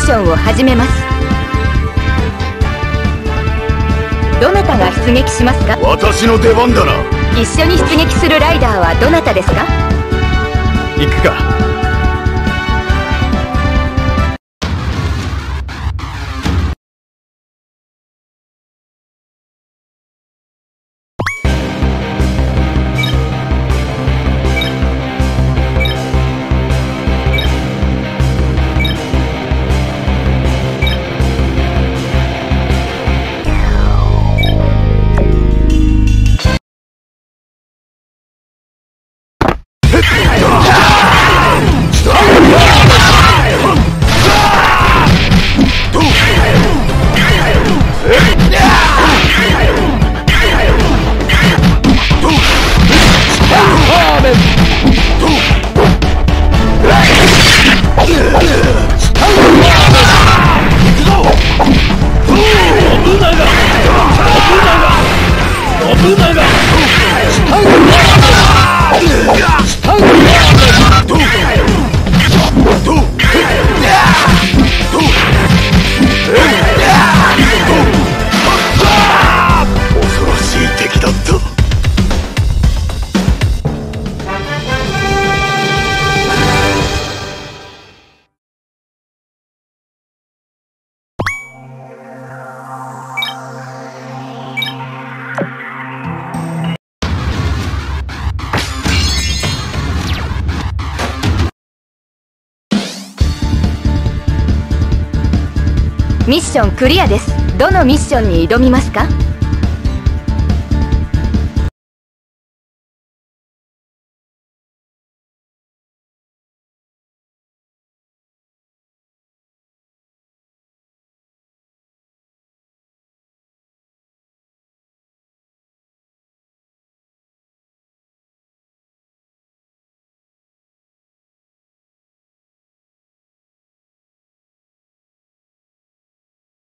ションを始めます。どなたが出撃しますか？ 私の出番だな。 一緒に出撃するライダーはどなたですか？ 行くか。 ミッションクリアです。どのミッションに挑みますか？